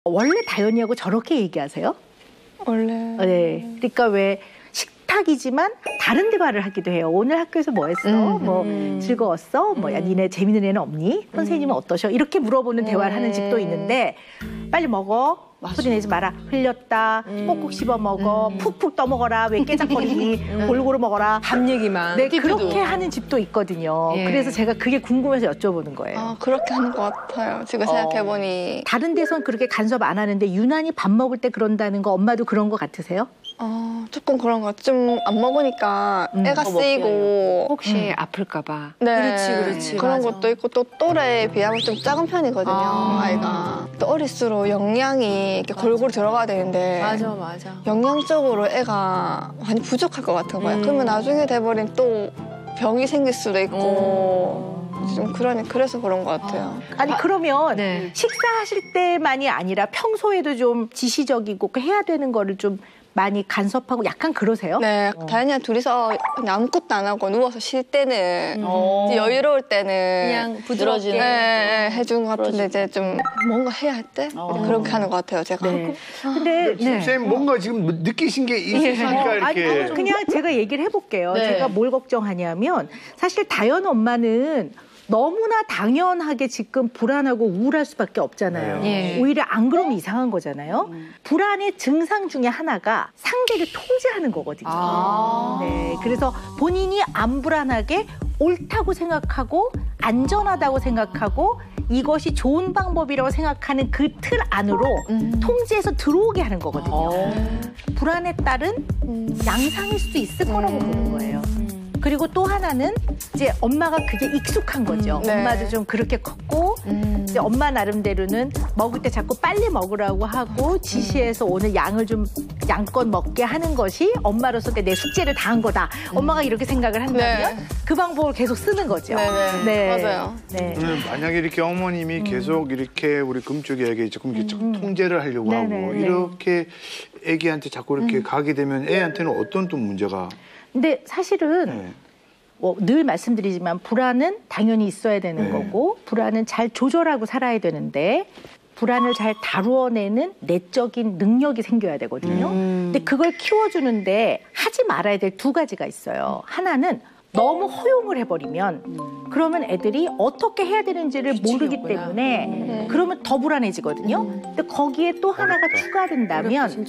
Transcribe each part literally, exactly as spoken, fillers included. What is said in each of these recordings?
원래 다현이하고 저렇게 얘기하세요? 원래. 네. 그러니까 왜 식탁이지만 다른 대화를 하기도 해요. 오늘 학교에서 뭐 했어? 음. 뭐 즐거웠어? 뭐 야, 니네 재밌는 애는 없니? 선생님은 어떠셔? 이렇게 물어보는 대화를 하는 집도 있는데 빨리 먹어. 소리 내지 마라. 흘렸다. 음. 꼭꼭 씹어 먹어. 음. 푹푹 떠먹어라. 왜 깨작거리니. 음. 골고루 먹어라. 밥 얘기만. 네, 그렇게 하는 집도 있거든요. 예. 그래서 제가 그게 궁금해서 여쭤보는 거예요. 아, 그렇게 하는 것 같아요. 지금 어. 생각해보니. 다른 데선 그렇게 간섭 안 하는데 유난히 밥 먹을 때 그런다는 거 엄마도 그런 거 같으세요? 어, 조금 그런 것 같아요. 좀 안 먹으니까 음. 애가 쓰이고. 혹시 음. 아플까봐. 네. 그렇지, 그렇지. 그런 맞아. 것도 있고 또 또래에 비하면 좀 작은 편이거든요. 아. 아이가. 또 어릴수록 영양이 이렇게 맞아. 골고루 들어가야 되는데. 맞아, 맞아. 영양적으로 애가 많이 부족할 것 같은 거예요. 음. 그러면 나중에 돼버린 또 병이 생길 수도 있고. 음. 좀 그러니 그래서 그런 것 같아요. 아. 아니 그러면 네. 식사하실 때만이 아니라 평소에도 좀 지시적이고 해야 되는 거를 좀 많이 간섭하고 약간 그러세요? 네, 어. 다현이랑 둘이서 그냥 아무것도 안 하고 누워서 쉴 때는 음. 여유로울 때는 그냥 부드럽게 네, 네, 해주는 것 같은데 이제 좀 뭔가 해야 할 때 어. 그렇게 하는 것 같아요, 제가. 네. 근데 네. 선생님 뭔가 지금 느끼신 게 있으시니까 어, 이렇게. 아니, 그냥 제가 얘기를 해볼게요. 네. 제가 뭘 걱정하냐면 사실 다현 엄마는 너무나 당연하게 지금 불안하고 우울할 수밖에 없잖아요. 네. 오히려 안 그러면 이상한 거잖아요. 음. 불안의 증상 중에 하나가 상대를 통제하는 거거든요. 아. 네, 그래서 본인이 안 불안하게 옳다고 생각하고 안전하다고 생각하고 이것이 좋은 방법이라고 생각하는 그 틀 안으로 음. 통제해서 들어오게 하는 거거든요. 어. 불안에 따른 음. 양상일 수도 있을 거라고 음. 보는 거예요. 그리고 또 하나는 이제 엄마가 그게 익숙한 거죠. 음, 네. 엄마도 좀 그렇게 컸고 음. 이제 엄마 나름대로는 먹을 때 자꾸 빨리 먹으라고 하고 지시해서 음. 오늘 양을 좀 양껏 먹게 하는 것이 엄마로서 내 숙제를 다한 거다. 음. 엄마가 이렇게 생각을 한다면 네. 그 방법을 계속 쓰는 거죠. 네네. 네. 맞아요. 네. 만약에 이렇게 어머님이 음. 계속 이렇게 우리 금쪽이에게 조금 이렇게 음. 통제를 하려고 네네. 하고 이렇게 애기한테 자꾸 이렇게 음. 가게 되면 애한테는 어떤 또 문제가? 근데 사실은 네. 뭐 늘 말씀드리지만 불안은 당연히 있어야 되는 네. 거고 불안은 잘 조절하고 살아야 되는데 불안을 잘 다루어내는 내적인 능력이 생겨야 되거든요. 음. 근데 그걸 키워주는데 하지 말아야 될 두 가지가 있어요. 하나는 너무 허용을 해버리면 음. 그러면 애들이 어떻게 해야 되는지를 모르기 없구나. 때문에 음. 그러면 더 불안해지거든요. 음. 근데 거기에 또 하나가 어렵다. 추가된다면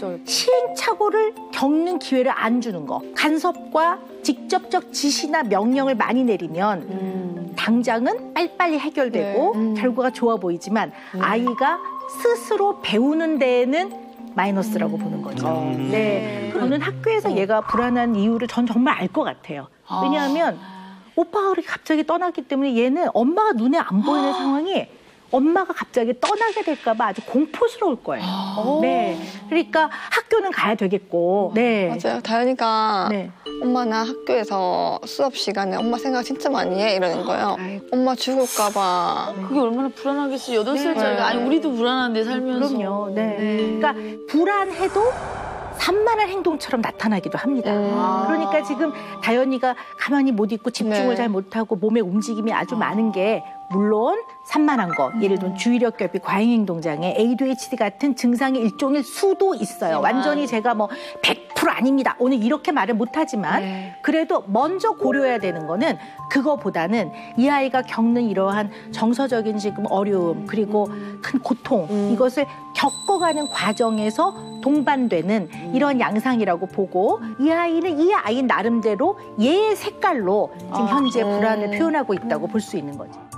시행착오를 겪는 기회를 안 주는 거. 간섭과 직접적 지시나 명령을 많이 내리면 음. 당장은 빨리빨리 해결되고 네. 음. 결과가 좋아 보이지만 음. 아이가 스스로 배우는 데에는 마이너스라고 음. 보는 거죠. 음. 네, 저는 학교에서 어. 얘가 불안한 이유를 전 정말 알 것 같아요. 왜냐하면 아. 오빠가 그렇게 갑자기 떠났기 때문에 얘는 엄마가 눈에 안 보이는 아. 상황이 엄마가 갑자기 떠나게 될까 봐 아주 공포스러울 거예요. 아. 네, 그러니까 학교는 가야 되겠고. 네, 맞아요. 다현이가 네. 엄마 나 학교에서 수업 시간에 엄마 생각 진짜 많이 해 이러는 거예요. 아이고. 엄마 죽을까 봐. 그게 얼마나 불안하겠어. 여덟 살짜리. 네. 아니 우리도 불안한데 살면서. 그럼요. 네. 네. 그러니까 불안해도 산만한 행동처럼 나타나기도 합니다. 음. 그러니까 지금 다현이가 가만히 못 있고 집중을 네. 잘 못하고 몸의 움직임이 아주 아. 많은 게 물론 산만한 거, 예를 들면 주의력 결핍, 과잉행동장애, 에이디에이치디 같은 증상의 일종일 수도 있어요. 음. 완전히 제가 뭐 백 퍼센트 아닙니다. 오늘 이렇게 말을 못하지만 네. 그래도 먼저 고려해야 되는 거는 그거보다는 이 아이가 겪는 이러한 정서적인 지금 어려움 그리고 음. 큰 고통 음. 이것을 겪어가는 과정에서 동반되는 음. 이런 양상이라고 보고 이 아이는 이 아이 나름대로 얘의 색깔로 지금 현재 불안을 표현하고 있다고 볼 수 있는 거죠.